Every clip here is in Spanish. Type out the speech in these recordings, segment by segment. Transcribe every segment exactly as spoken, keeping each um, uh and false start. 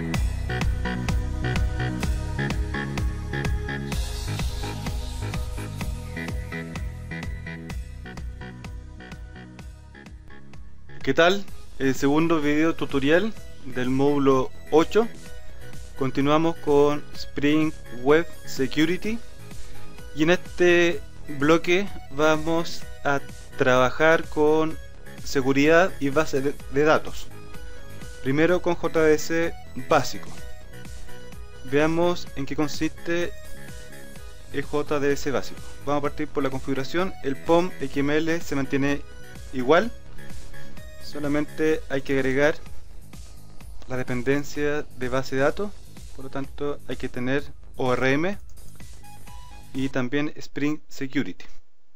¿Qué tal? El segundo video tutorial del módulo ocho. Continuamos con Spring Web Security y en este bloque vamos a trabajar con seguridad y base de, de datos. Primero con J D C básico. Veamos en qué consiste el J D C básico. Vamos a partir por la configuración. El P O M X M L se mantiene igual. Solamente hay que agregar la dependencia de base de datos, por lo tanto hay que tener O R M y también Spring Security.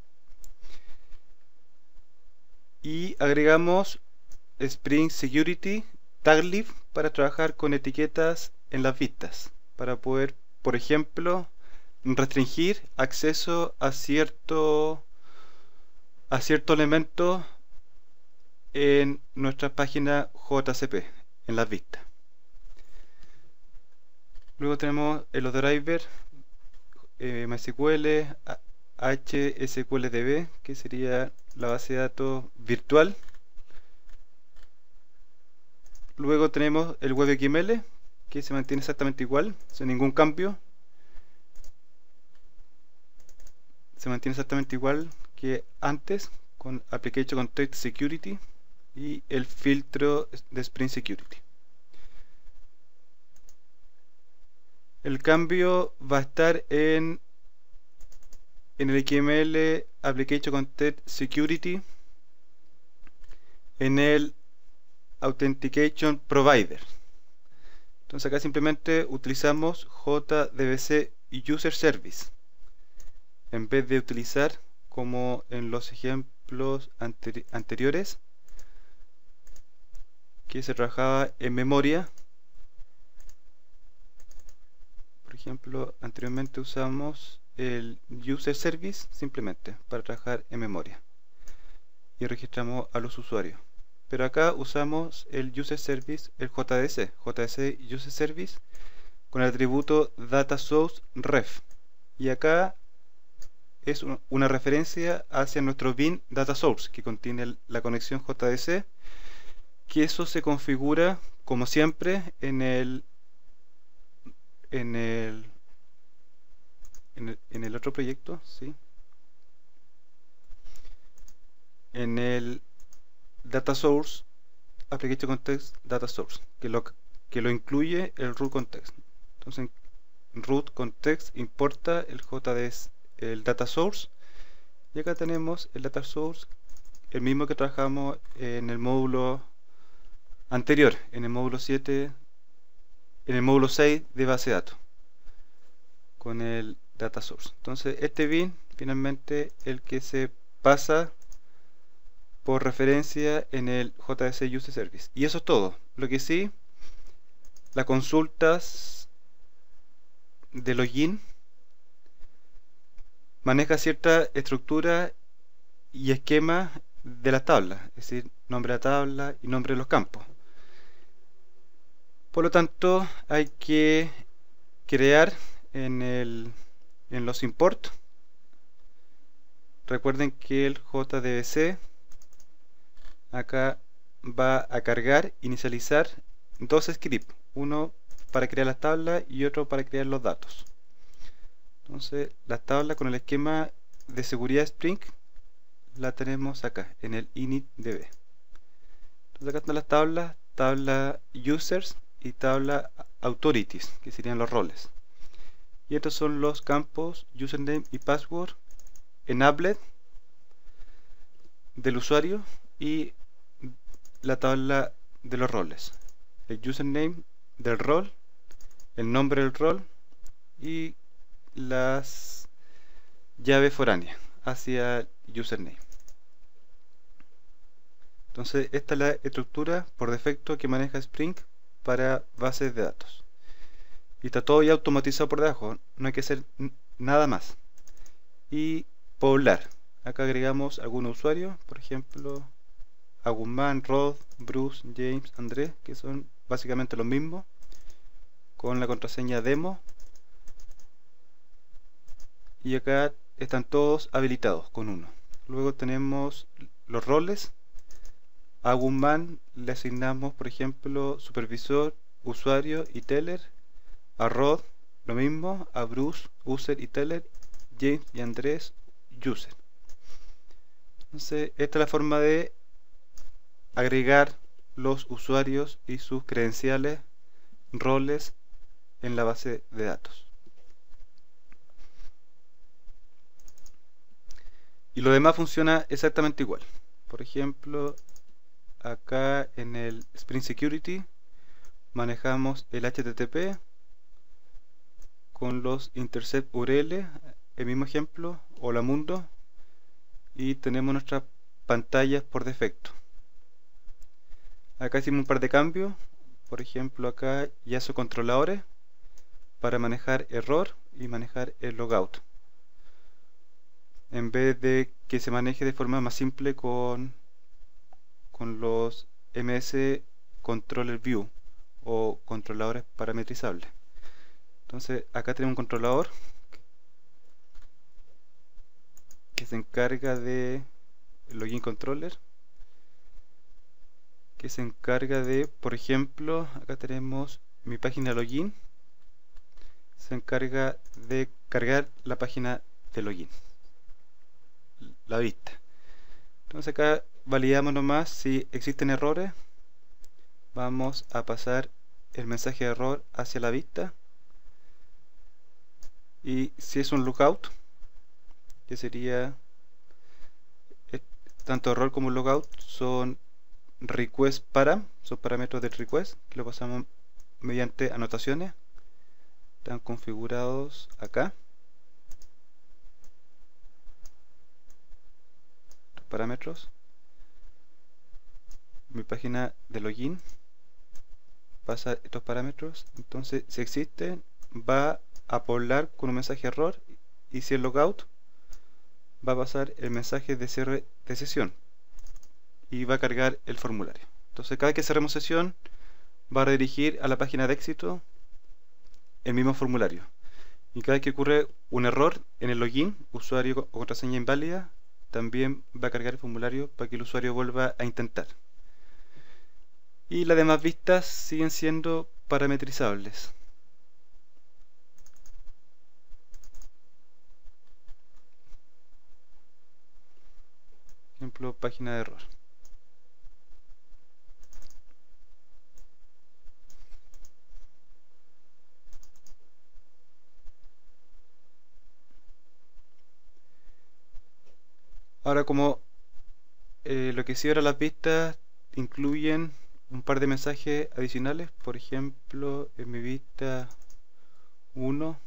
Y agregamos Spring Security Taglib para trabajar con etiquetas en las vistas, para poder, por ejemplo, restringir acceso a cierto, a cierto elemento en nuestra página J C P, en las vistas. Luego tenemos los drivers eh, MySQL, H S Q L D B, que sería la base de datos virtual. Luego tenemos el Web X M L, que se mantiene exactamente igual, sin ningún cambio. Se mantiene exactamente igual que antes, con Application Context Security y el filtro de Spring Security. El cambio va a estar en, en el X M L Application Context Security, en el Authentication Provider. Entonces acá simplemente utilizamos J D B C User Service en vez de utilizar, como en los ejemplos anteri anteriores, que se trabajaba en memoria. Por ejemplo, anteriormente usamos el User Service simplemente para trabajar en memoria y registramos a los usuarios. Pero acá usamos el User Service, el J D C, J D C User Service, con el atributo Data Source Ref. Y acá es una referencia hacia nuestro bin Data Source, que contiene la conexión J D C, que eso se configura como siempre en el en el en el, en el otro proyecto, ¿sí? En el Data Source Application Context Data Source, que lo, que lo incluye el root context. Entonces root context importa el J D S, el Data Source, y acá tenemos el Data Source, el mismo que trabajamos en el módulo anterior, en el módulo siete, en el módulo seis de base de datos, con el Data Source. Entonces este bin finalmente el que se pasa por referencia en el J D C User Service. Y eso es todo. Lo que sí, las consultas de login maneja cierta estructura y esquema de las tablas, es decir, nombre de la tabla y nombre de los campos. Por lo tanto, hay que crear en, el, en los import. Recuerden que el J D B C acá va a cargar, inicializar dos scripts, uno para crear las tablas y otro para crear los datos. Entonces las tablas con el esquema de seguridad Spring la tenemos acá en el initdb. Entonces acá están las tablas, tabla users y tabla authorities, que serían los roles. Y estos son los campos username y password enabled del usuario y la tabla de los roles, el username del rol, el nombre del rol y las llaves foráneas hacia el username. Entonces esta es la estructura por defecto que maneja Spring para bases de datos y está todo ya automatizado por debajo, no hay que hacer nada más. Y poblar, acá agregamos algunos usuarios, por ejemplo a Guzmán, Rod, Bruce, James, Andrés, que son básicamente los mismos, con la contraseña demo, y acá están todos habilitados con uno. Luego tenemos los roles. A Guzmán le asignamos, por ejemplo, supervisor, usuario y teller. A Rod lo mismo, a Bruce, user y teller. James y Andrés, user. Entonces, esta es la forma de agregar los usuarios y sus credenciales, roles en la base de datos. Y lo demás funciona exactamente igual. Por ejemplo, acá en el Spring Security manejamos el H T T P con los intercept U R L, el mismo ejemplo, hola mundo, y tenemos nuestras pantallas por defecto. Acá hicimos un par de cambios. Por ejemplo, acá ya son controladores para manejar error y manejar el logout, en vez de que se maneje de forma más simple con, con los M S Controller View o controladores parametrizables. Entonces acá tenemos un controlador que se encarga de login controller, que se encarga de, por ejemplo, acá tenemos mi página login, se encarga de cargar la página de login, la vista. Entonces acá validamos nomás si existen errores. Vamos a pasar el mensaje de error hacia la vista, y si es un lookout, que sería eh, tanto error como logout son request param, son parámetros del request que lo pasamos mediante anotaciones. Están configurados acá los parámetros. Mi página de login pasa estos parámetros. Entonces, si existe, va a poblar con un mensaje error, y si es logout, va a pasar el mensaje de cierre de sesión y va a cargar el formulario. Entonces, cada vez que cerremos sesión, va a redirigir a la página de éxito el mismo formulario, y cada vez que ocurre un error en el login, usuario o contraseña inválida, también va a cargar el formulario para que el usuario vuelva a intentar. Y las demás vistas siguen siendo parametrizables. Ejemplo, página de error. Ahora, como eh, lo que sí ahora las vistas incluyen un par de mensajes adicionales. Por ejemplo, en mi vista uno,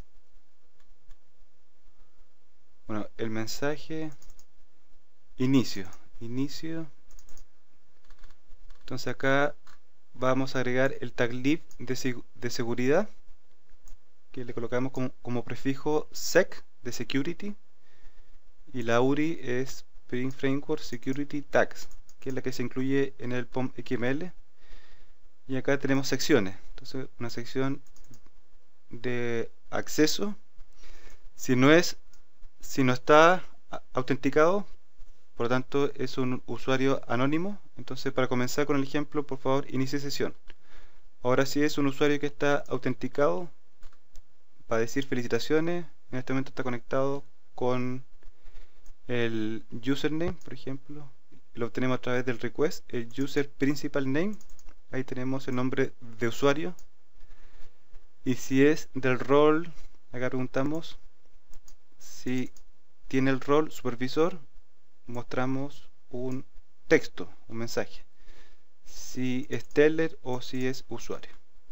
bueno, el mensaje inicio inicio entonces acá vamos a agregar el tag lib de, seg de seguridad, que le colocamos como, como prefijo sec de security, y la U R I es Spring Framework Security Tags, que es la que se incluye en el P O M X M L. Y acá tenemos secciones. Entonces, una sección de acceso. Si no es, si no está autenticado, por lo tanto es un usuario anónimo. Entonces, para comenzar con el ejemplo, por favor, inicie sesión. Ahora sí es un usuario que está autenticado, para decir felicitaciones. En este momento está conectado con el username, por ejemplo, lo obtenemos a través del request, el user principal name. Ahí tenemos el nombre de usuario, y si es del rol, acá preguntamos si tiene el rol supervisor, mostramos un texto, un mensaje, si es teller o si es usuario.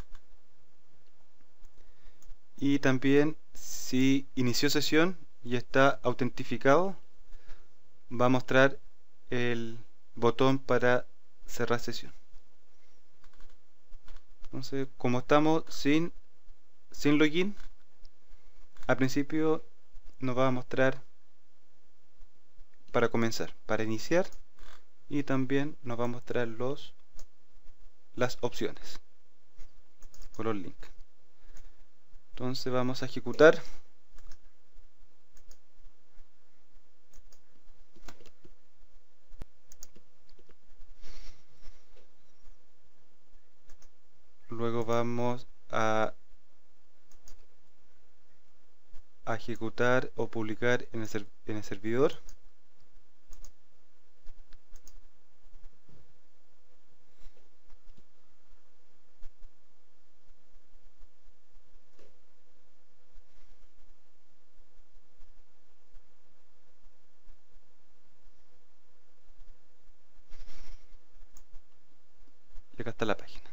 Y también si inició sesión y está autentificado, va a mostrar el botón para cerrar sesión. Entonces, como estamos sin, sin login, al principio nos va a mostrar para comenzar, para iniciar, y también nos va a mostrar los las opciones con los links. Entonces vamos a ejecutar. Luego vamos a, a ejecutar o publicar en el, ser, en el servidor. Y acá está la página.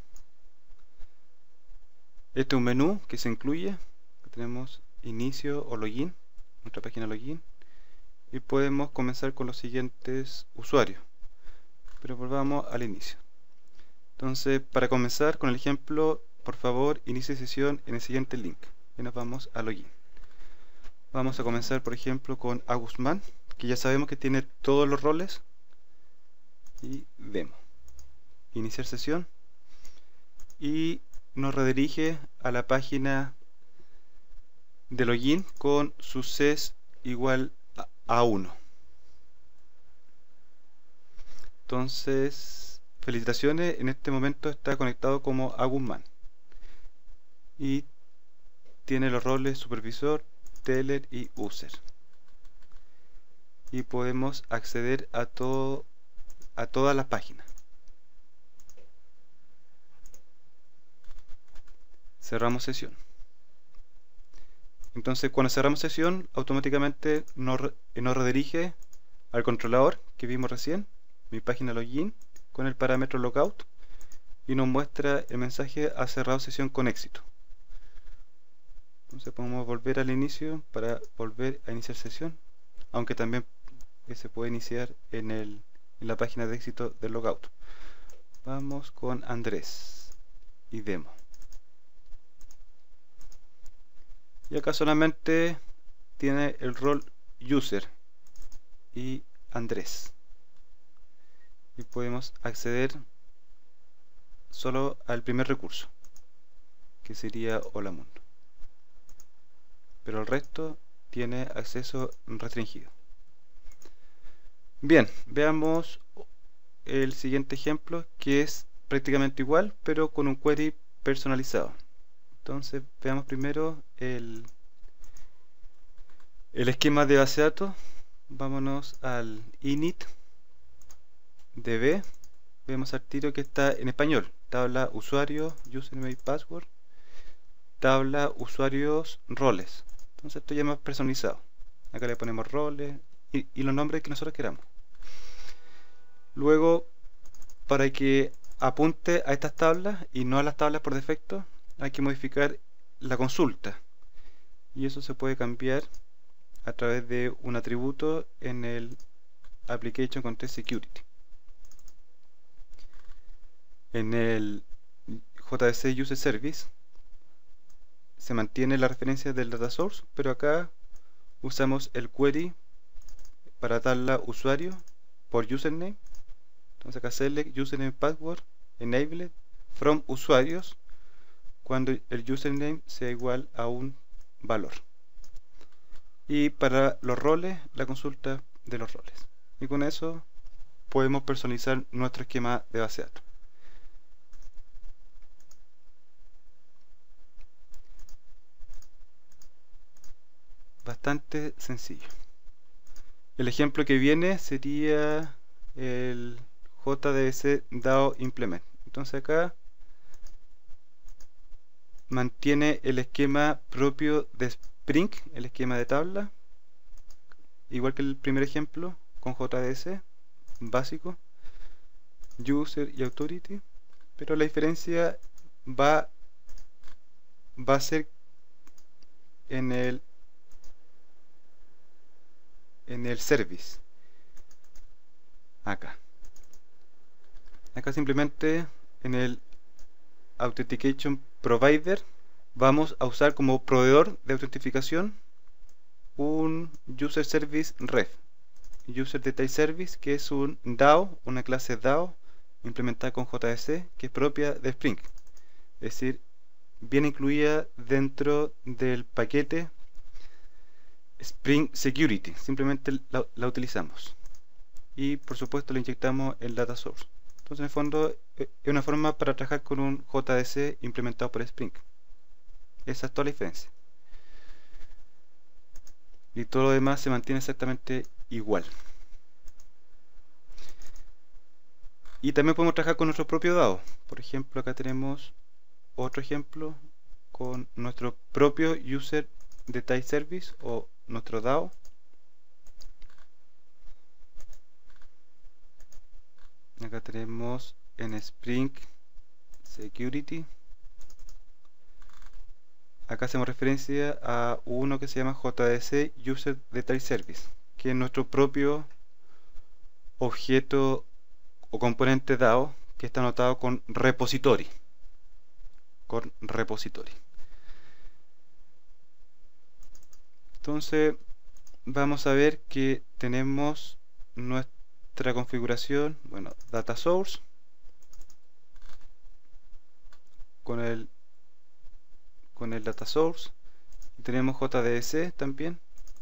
Este es un menú que se incluye. Tenemos inicio o login, nuestra página login, y podemos comenzar con los siguientes usuarios. Pero volvamos al inicio. Entonces, para comenzar con el ejemplo, por favor, inicie sesión en el siguiente link. Y nos vamos a login. Vamos a comenzar, por ejemplo, con Agusmán, que ya sabemos que tiene todos los roles. Y vemos. Iniciar sesión. Y nos redirige a la página de login con success igual a uno. Entonces, felicitaciones, en este momento está conectado como Agusmán y tiene los roles supervisor, teller y user, y podemos acceder a todo a todas las páginas. Cerramos sesión. Entonces, cuando cerramos sesión, automáticamente nos, nos redirige al controlador que vimos recién, mi página login, con el parámetro logout, y nos muestra el mensaje "ha cerrado sesión con éxito". Entonces podemos volver al inicio para volver a iniciar sesión, aunque también se puede iniciar en, el, en la página de éxito del logout. Vamos con Andrés y demo. Y acá solamente tiene el rol user y Andrés, y podemos acceder solo al primer recurso, que sería Hola Mundo, pero el resto tiene acceso restringido. Bien, veamos el siguiente ejemplo, que es prácticamente igual pero con un query personalizado. Entonces veamos primero el, el esquema de base de datos. Vámonos al init db. Vemos al tiro que está en español: tabla usuario, username y password, tabla usuarios, roles. Entonces esto ya es más personalizado. Acá le ponemos roles y, y los nombres que nosotros queramos. Luego, para que apunte a estas tablas y no a las tablas por defecto, hay que modificar la consulta, y eso se puede cambiar a través de un atributo en el Application Context Security. En el J D C User Service se mantiene la referencia del data source, pero acá usamos el query para tabla usuario por username. Entonces acá select username password enabled from usuarios cuando el username sea igual a un valor, y para los roles la consulta de los roles, y con eso podemos personalizar nuestro esquema de base de datos. Bastante sencillo. El ejemplo que viene sería el J D B C DAO Implement. Entonces acá mantiene el esquema propio de Spring, el esquema de tabla, igual que el primer ejemplo con J D B C básico, user y authority, pero la diferencia va, va a ser en el en el service. Acá acá simplemente en el Authentication Provider vamos a usar como proveedor de autentificación un User Service Ref, User Detail Service, que es un DAO, una clase DAO implementada con J D B C, que es propia de Spring. Es decir, viene incluida dentro del paquete Spring Security. Simplemente la, la utilizamos. Y por supuesto lo inyectamos en Data Source. Entonces en el fondo es una forma para trabajar con un J D C implementado por Spring. Esa es toda la diferencia. Y todo lo demás se mantiene exactamente igual. Y también podemos trabajar con nuestro propio DAO. Por ejemplo, acá tenemos otro ejemplo con nuestro propio User Detail Service o nuestro DAO. Acá tenemos en Spring Security. Acá hacemos referencia a uno que se llama J D C User Detail Service, que es nuestro propio objeto o componente DAO que está anotado con repository. Con repository. Entonces vamos a ver que tenemos nuestra configuración, bueno, data source con el con el data source y tenemos J D C también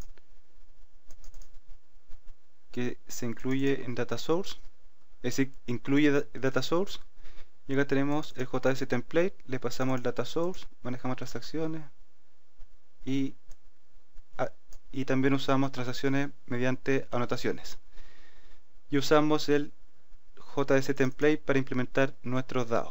que se incluye en data source, es decir, incluye data source. Y acá tenemos el J D C template, le pasamos el data source, manejamos transacciones y, a, y también usamos transacciones mediante anotaciones. Y usamos el J D C template para implementar nuestros DAO.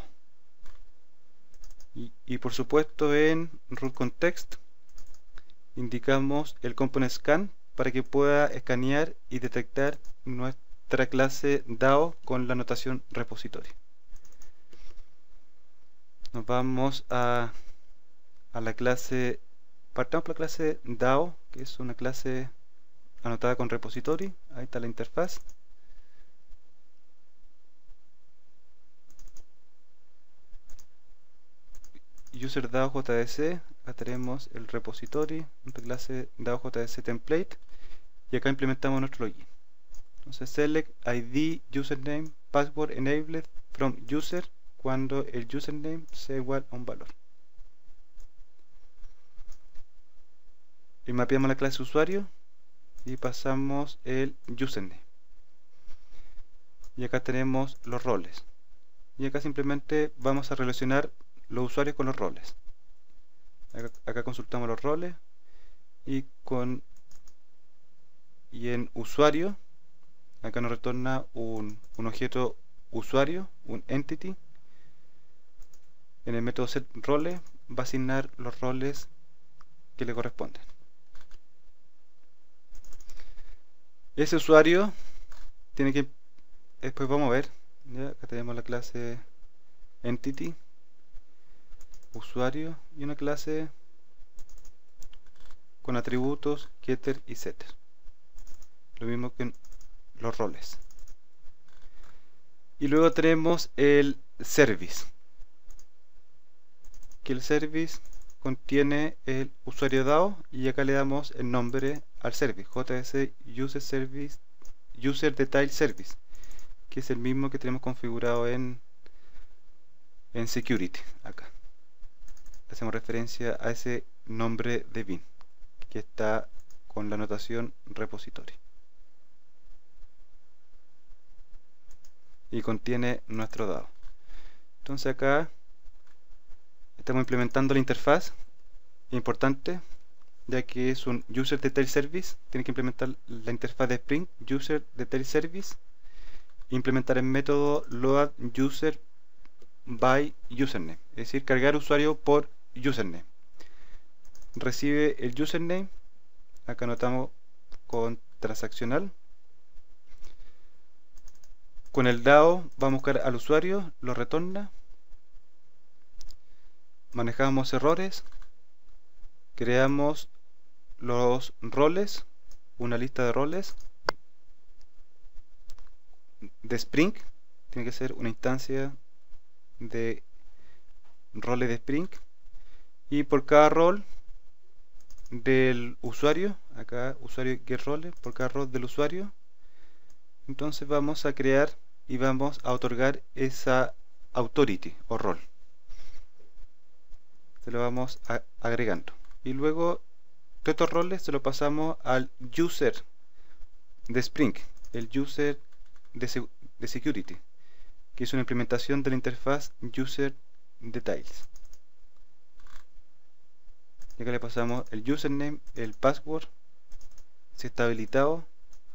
Y, y por supuesto en root context indicamos el component scan para que pueda escanear y detectar nuestra clase DAO con la notación repository. Nos vamos a, a la clase, partamos por la clase DAO, que es una clase anotada con repository. Ahí está la interfaz. User DAO J D C, acá tenemos el repository, nuestra clase DAO J D C template, y acá implementamos nuestro login. Entonces select I D, username, password enabled from user cuando el username sea igual a un valor. Y mapeamos la clase usuario y pasamos el username. Y acá tenemos los roles. Y acá simplemente vamos a relacionar los usuarios con los roles. Acá, acá consultamos los roles y con y en usuario acá nos retorna un, un objeto usuario, un entity. En el método setRoles va a asignar los roles que le corresponden. Ese usuario tiene que, después vamos a ver, ¿ya? Acá tenemos la clase entity, usuario y una clase con atributos getter y setter, lo mismo que en los roles. Y luego tenemos el service, que el service contiene el usuario DAO y acá le damos el nombre al service, J D C User Service User Detail Service, que es el mismo que tenemos configurado en en Security. Acá hacemos referencia a ese nombre de bin que está con la notación repository y contiene nuestro DAO. Entonces acá estamos implementando la interfaz, importante, ya que es un User Detail Service. Tiene que implementar la interfaz de Spring User Detail Service, implementar el método load user by username, es decir, cargar usuario por username. Recibe el username, acá anotamos con transaccional. Con el DAO vamos a buscar al usuario, lo retorna. Manejamos errores, creamos los roles, una lista de roles de Spring, tiene que ser una instancia de roles de Spring, y por cada rol del usuario, acá usuario get roles, por cada rol del usuario, entonces vamos a crear y vamos a otorgar esa authority o rol. se lo vamos a, agregando. Y luego todos estos roles se lo pasamos al user de Spring, el user de, de security, que es una implementación de la interfaz user details. Y acá le pasamos el username, el password, si está habilitado,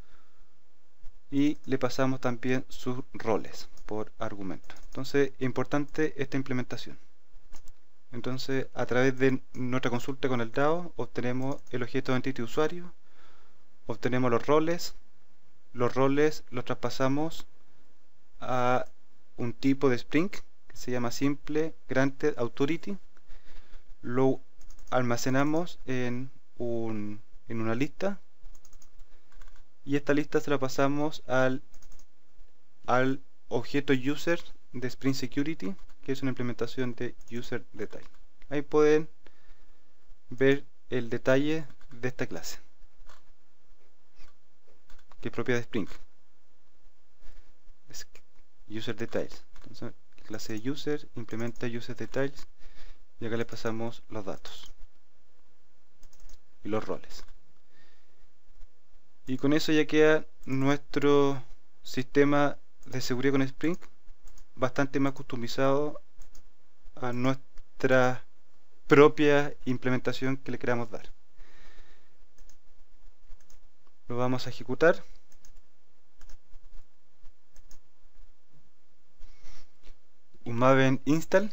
y le pasamos también sus roles por argumento. Entonces, importante esta implementación. Entonces, a través de nuestra consulta con el DAO, obtenemos el objeto de entity usuario, obtenemos los roles, los roles los traspasamos a un tipo de Spring que se llama simple granted authority, lo almacenamos en, un, en una lista, y esta lista se la pasamos al, al objeto user de Spring Security, que es una implementación de user detail. Ahí pueden ver el detalle de esta clase, que es propia de Spring, es user details. Entonces, la clase de user implementa user details, y acá le pasamos los datos y los roles. Y con eso ya queda nuestro sistema de seguridad con Spring bastante más customizado a nuestra propia implementación que le queramos dar. Lo vamos a ejecutar. Un Maven install.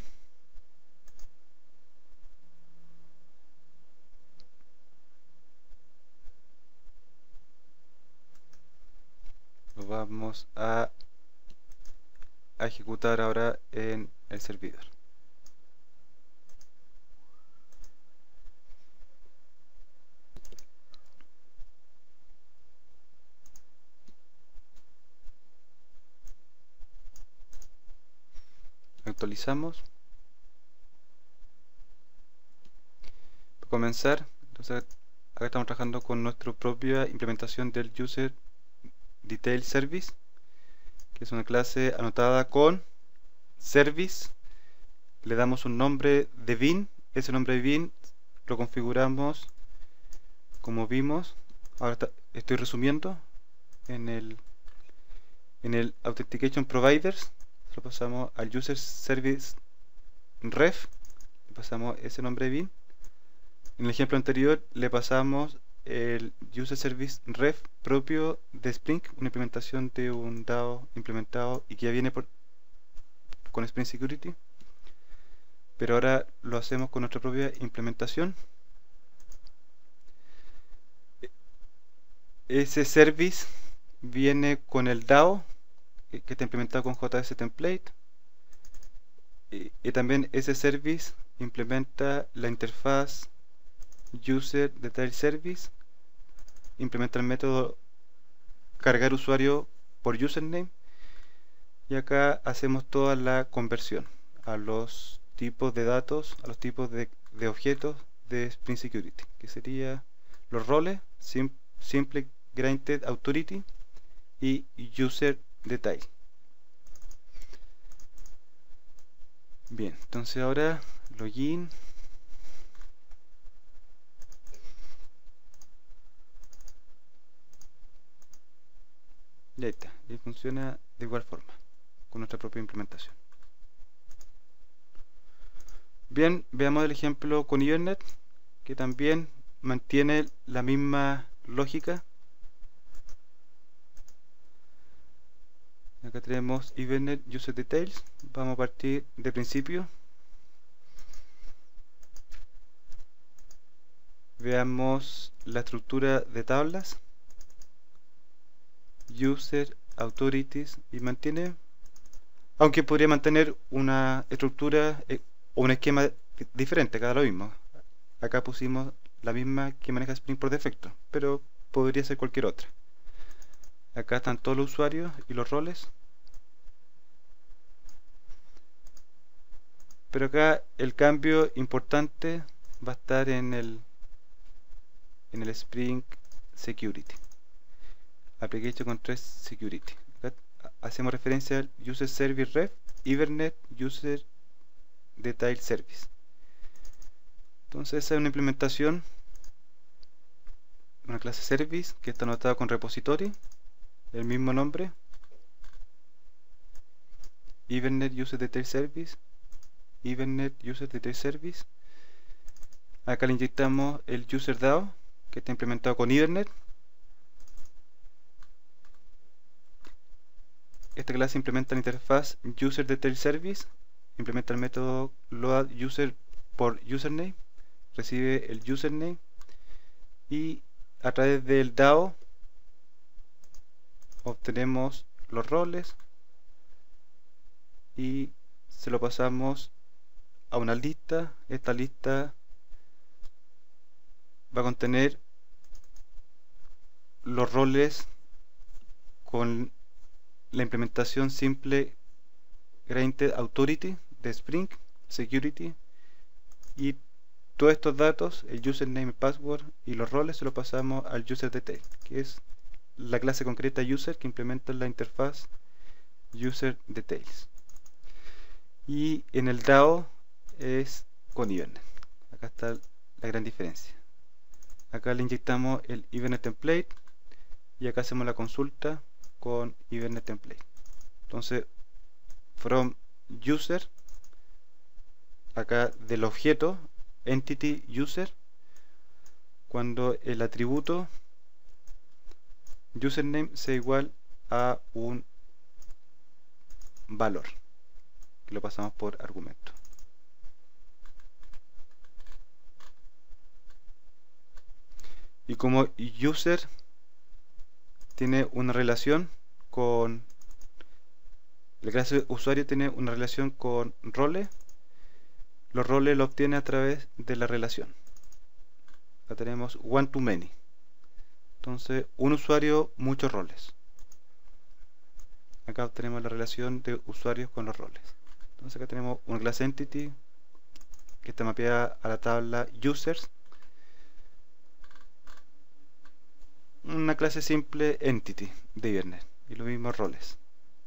Lo vamos a, a ejecutar ahora en el servidor. Actualizamos. Para comenzar, entonces acá estamos trabajando con nuestra propia implementación del user detail service, que es una clase anotada con service. Le damos un nombre de bin, ese nombre de bin lo configuramos como vimos. Ahora está, estoy resumiendo en el en el authentication providers, lo pasamos al user service ref, le pasamos ese nombre de bin. En el ejemplo anterior le pasamos el user service ref propio de Spring, una implementación de un DAO implementado y que ya viene por, con Spring Security, pero ahora lo hacemos con nuestra propia implementación. Ese service viene con el DAO que está implementado con J S template, y, y también ese service implementa la interfaz user detail service, implementa el método cargar usuario por username, y acá hacemos toda la conversión a los tipos de datos, a los tipos de, de objetos de Spring Security, que sería los roles, sim, simple granted authority y user detail. Bien, entonces ahora login. Y ahí está, y funciona de igual forma con nuestra propia implementación. Bien, veamos el ejemplo con Hibernate, que también mantiene la misma lógica. Acá tenemos Hibernate User Details. Vamos a partir de principio. Veamos la estructura de tablas. User, Authorities, y mantiene, aunque podría mantener una estructura eh, o un esquema diferente, cada lo mismo. Acá pusimos la misma que maneja Spring por defecto, pero podría ser cualquier otra. Acá están todos los usuarios y los roles, pero acá el cambio importante va a estar en el en el Spring Security, Application Control Security. Acá hacemos referencia al User Service Ref, Hibernate User Detail Service. Entonces esa es una implementación, una clase service que está anotada con repository, el mismo nombre, Ethernet User Detail Service, Ethernet User Detail Service. Acá le inyectamos el User D A O que está implementado con Ethernet. Esta clase implementa la interfaz User Detail Service, implementa el método load user por username, recibe el username y a través del D A O obtenemos los roles y se lo pasamos a una lista. Esta lista va a contener los roles con la implementación simple Granted Authority de Spring Security, y todos estos datos, el username, password y los roles, se lo pasamos al user detail, que es la clase concreta user que implementa la interfaz user details. Y en el D A O es con Ethernet. Acá está la gran diferencia. Acá le inyectamos el Ethernet template y acá hacemos la consulta con Ethernet template. Entonces, from user, acá del objeto entity user, cuando el atributo username sea igual a un valor que lo pasamos por argumento. Y como user tiene una relación con la clase usuario, tiene una relación con roles, los roles lo obtiene a través de la relación. Acá tenemos one to many. Entonces, un usuario, muchos roles. Acá obtenemos la relación de usuarios con los roles. Entonces acá tenemos una clase entity que está mapeada a la tabla users, una clase simple entity de Ethernet y los mismos roles,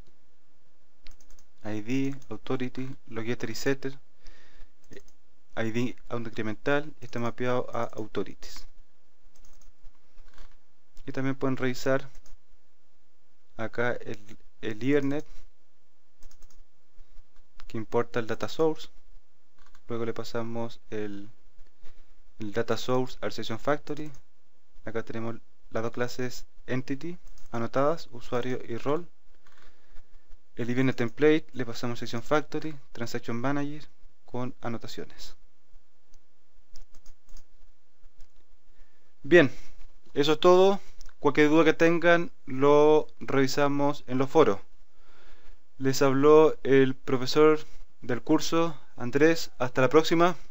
I D, authority, logetter y setter. I D a un incremental está mapeado a authorities. Y también pueden revisar acá el, el Ethernet que importa el data source. Luego le pasamos el, el data source al session factory. Acá tenemos las dos clases entity anotadas, usuario y role. El Ethernet template le pasamos session factory, transaction manager con anotaciones. Bien, eso es todo. Cualquier duda que tengan lo revisamos en los foros. Les habló el profesor del curso, Andrés. Hasta la próxima.